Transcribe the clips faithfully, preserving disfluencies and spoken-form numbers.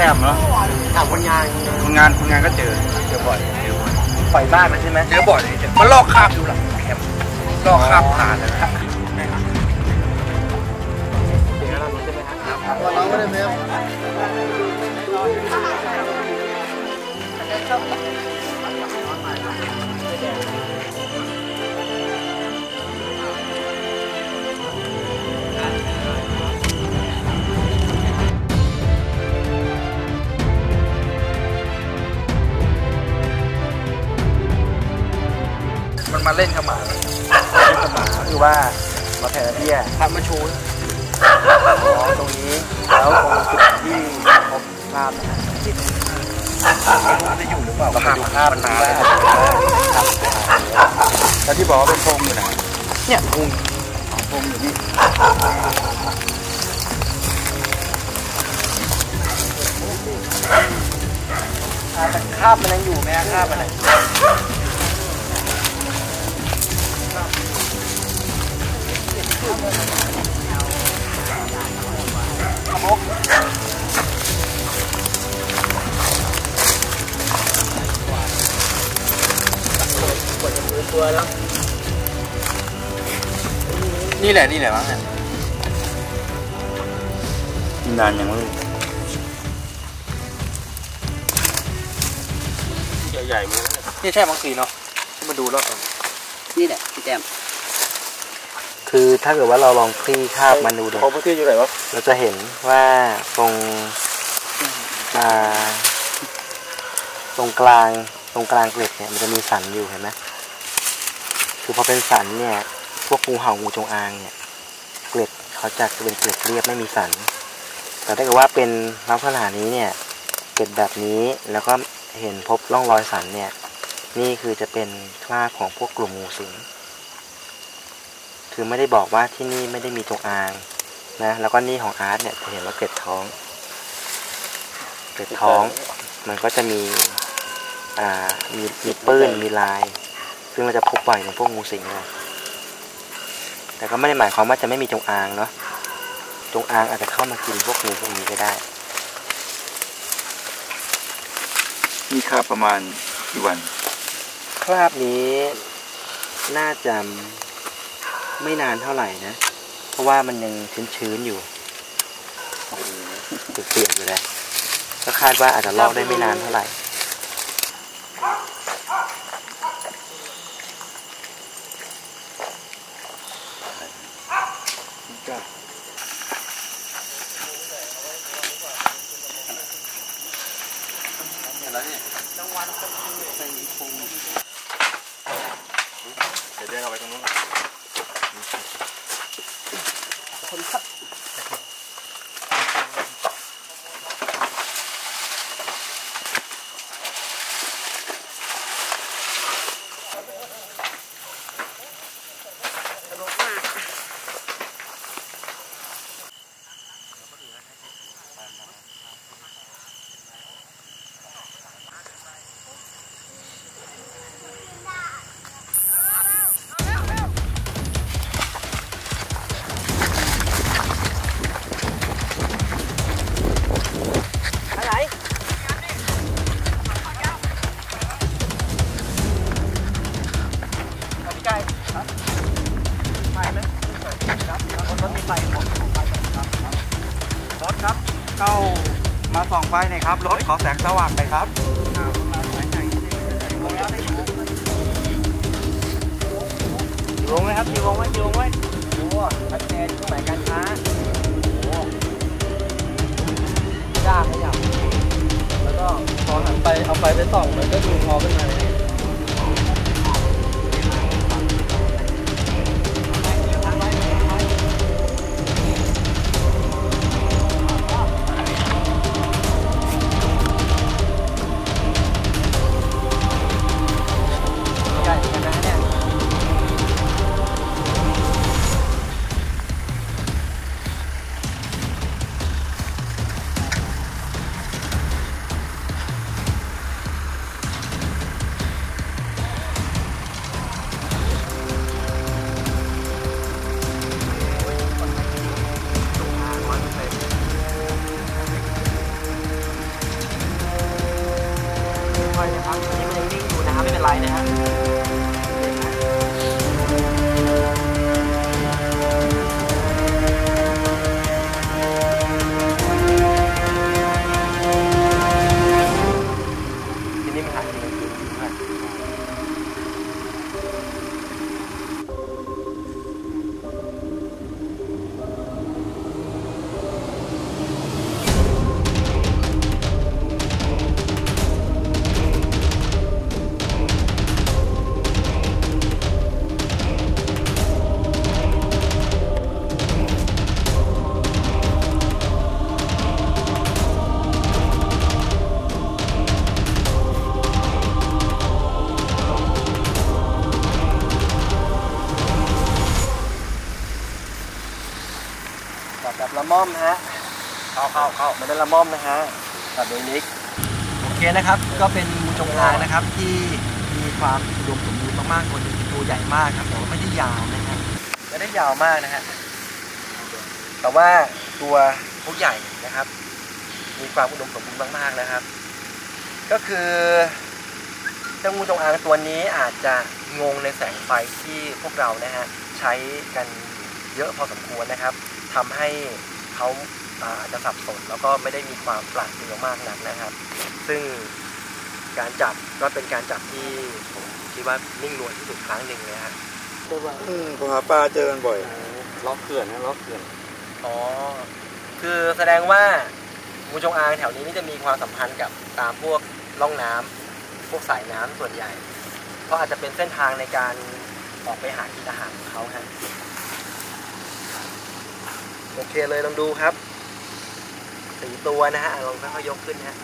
มเนาะถามคนงานคนงานคนงานก็เจอเจอบ่อยเจอบ่อยปล่อยบ้านมันใช่ไหมเจอบ่อยเลยเจอมันลอกคราบอยู่หลังแคมป์ลอกคราบผ่านเลยครับเดี๋ยวเราใช่ไหมครับวันน้องก็ได้ไหมมันมาเล่นเข้ามาเล่นเข้ามาคือว่ามาแผ่เบี้ยทำมาชูตรงนี้แล้วตรงจุดที่พบภาพที่จะอยู่หรือเปล่าภาพภาพมันมาแล้วที่บอกว่าเป็นพงอยู่ไหนเนี่ยพงพงอยู่นี่คาบมันยังอยู่ไหมคาบมันขมกปวดมือตัวแล้วนี่แหละนี่แหละมั้งเนี่ยนานยังไม่ใหญ่ๆมั้งนี่ใช่บางสีเนาะที่มาดูแล้วนี่แหละพี่แจมคือถ้าเกิดว่าเราลองคลี่คาบมันดูเดี๋ยวเราจะเห็นว่าตรงตรงกลางตรงกลางเกล็ดเนี่ยมันจะมีสันอยู่เห็นไหมคือพอเป็นสันเนี่ยพวกงูเห่างูจงอางเนี่ยเกล็ดเขาจะเป็นเกล็ดเรียบไม่มีสันแต่ถ้าเกิดว่าเป็นลักษณะนี้เนี่ยเกล็ดแบบนี้แล้วก็เห็นพบร่องรอยสันเนี่ยนี่คือจะเป็นคราบของพวกกลุ่มงูสิงคือไม่ได้บอกว่าที่นี่ไม่ได้มีจงอางนะแล้วก็นี่ของอาร์ตเนี่ยจะเห็นว่าเกล็ดท้องเกล็ดท้องมันก็จะมีอ่ามีมีปื้นมีลายซึ่งเราจะพบบ่อยในพวกงูสิงเลยแต่ก็ไม่ได้หมายความว่าจะไม่มีจงอางเนาะจงอางอาจจะเข้ามากินพวกงูพวกนี้ก็ได้นี่คราบประมาณกี่วันคราบนี้น่าจะไม่นานเท่าไหร่นะเพราะว่ามันยังชื้นๆอยู่เปียกๆอยู่เลยก็คาดว่าอาจจะลอกได้ไม่นานเท่าไหร่เดี๋ยวเดินเอาไปตรงนู้นคนขับรถครับเข้ามาส่องไฟหน่อยครับรถขอแสงสว่างหน่อยครับลงไหมครับลงไหมลงไหมโอ้ชัดเจนเครื่องหมายการค้าโอ้ยากขยับแล้วก็พอหันไปเอาไฟไปส่องมันก็ดูงอขึ้นมาเลยเป็นไรนะฮะทีนี้มันหายไปเลยแบบละม่อมฮะเข้าเข้าเข้ามันเป็นละม่อมนะฮะตัดโดยนิกโอเคนะครับก็เป็นงูจงอางนะครับที่มีความอุดมสมบูรณ์มากๆตัวนึงตัวใหญ่มากครับแต่ว่าไม่ได้ยาวนะฮะไม่ได้ยาวมากนะฮะแต่ว่าตัวเขาใหญ่นะครับมีความอุดมสมบูรณ์มากๆนะครับก็คือเจ้างูจงอางตัวนี้อาจจะงงในแสงไฟที่พวกเรานะฮะใช้กันเยอะพอสมควรนะครับทำให้เขาอาจจะสับสนแล้วก็ไม่ได้มีความปราดเปรียวมากนักนะครับซึ่งการจับก็เป็นการจับที่ผมคิดว่านิ่งนวลที่สุดครั้งหนึ่งเลยครับอืมผมหาปลาเจอกันบ่อยล้อเขื่อนนะล้อเขื่อนอ๋อคือแสดงว่างูจงอางแถวนี้นี่จะมีความสัมพันธ์กับตามพวกร่องน้ำพวกสายน้ำส่วนใหญ่เพราะอาจจะเป็นเส้นทางในการออกไปหากินอาหารของเขาครับโอเคเลยลองดูครับสี่ตัวนะฮะลองค่อยๆยกขึ้นฮะ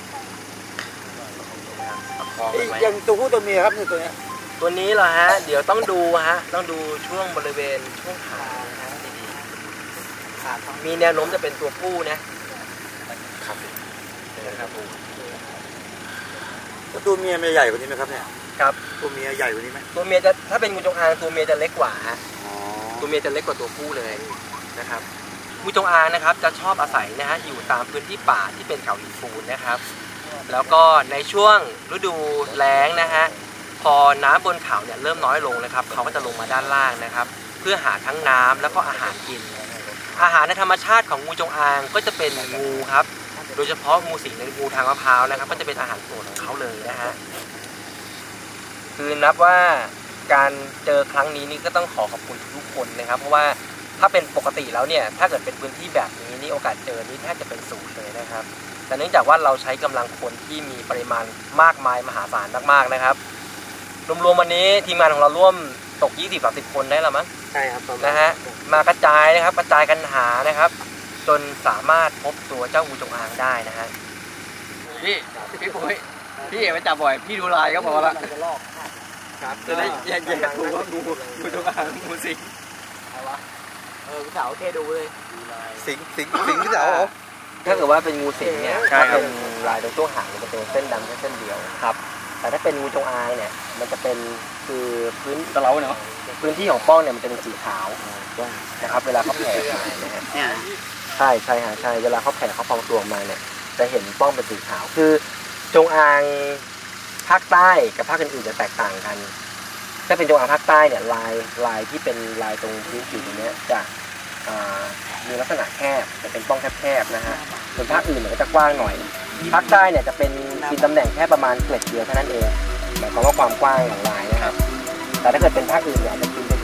ยังตัวผู้ตัวเมียครับเนี่ยตัวเนี้ยตัวนี้เหรอฮะเดี๋ยวต้องดูฮะต้องดูช่วงบริเวณช่วงขานะฮะดีๆมีแนวโน้มจะเป็นตัวผู้นะครับนะครับตัวเมียมันใหญ่กว่านี้ไหมครับเนี่ยครับตัวเมียใหญ่กว่านี้ไหมตัวเมียจะถ้าเป็นงูจงอางตัวเมียจะเล็กกว่าฮะตัวเมียจะเล็กกว่าตัวผู้เลยนะครับงูจงอางนะครับจะชอบอาศัยนะฮะอยู่ตามพื้นที่ป่าที่เป็นเขาหินปูนนะครับแล้วก็ในช่วงฤดูแล้งนะฮะพอน้ำบนเขาเนี่ยเริ่มน้อยลงนะครับเขาก็จะลงมาด้านล่างนะครับเพื่อหาทั้งน้ำแล้วก็อาหารกินอาหารในธรรมชาติของงูจงอางก็จะเป็นงูครับโดยเฉพาะงูสิงในงูทางมะพร้าวนะครับก็จะเป็นอาหารโปรดของเขาเลยนะฮะคือนับว่าการเจอครั้งนี้นี่ก็ต้องขอขอบคุณทุกคนนะครับเพราะว่าถ้าเป็นปกติแล้วเนี่ยถ้าเกิดเป็นพื้นที่แบบนี้นี่โอกาสเจอนี่แทบจะเป็นศูนย์เลยนะครับแต่เนื่องจากว่าเราใช้กำลังคนที่มีปริมาณมากมายมหาศาลมากๆนะครับรวมๆวันนี้ทีมงานของเราร่วมตก ยี่สิบถึงสามสิบ คนได้แล้วมั้งใช่ครับนะฮะมากระจายนะครับกระจายกันหานะครับจนสามารถพบตัวเจ้างูจงอางได้นะฮะพี่พี่ปุ้ยพี่เอ๋ไปจับบ่อยพี่ดูลายก็พอละครับจะได้แยกแยะถูกว่างูงูจงอางงูสิงเออพี่สาวแค่ดูเลยสิงสิงสิงพี่สาวถ้าเกิดว่าเป็นงูสิงเนี่ยถ้าเป็นลายตรงช่วงหางมันจะเป็นเส้นดำแค่เส้นเดียวครับแต่ถ้าเป็นงูจงอางเนี่ยมันจะเป็นคือพื้นตะเล้าเนาะพื้นที่ของป้องเนี่ยมันจะเป็นสีขาวนะครับเวลาเขาแผ่มาเนี่ยใช่ใช่ฮะใช่เวลาเขาแผ่เขาพองตัวมาเนี่ยจะเห็นป้องเป็นสีขาวคือจงอางภาคใต้กับภาคอื่นๆจะแตกต่างกันถ้าเป็นจงอางภาคใต้เนี่ยลายลายที่เป็นลายตรงพื้นผิวตรงนี้จะมีลักษณะแคบจะเป็นป้องแคบๆนะฮะส่วนภาคอื่นเนี่ยก็จะกว้างหน่อยภาคใต้เนี่ยจะเป็นกินตำแหน่งแค่ประมาณเกล็ดเดียวเท่านั้นเองหมายความว่าความกว้างของลายนะครับแต่ถ้าเกิดเป็นภาคอื่นเนี่ยจะกินเป็น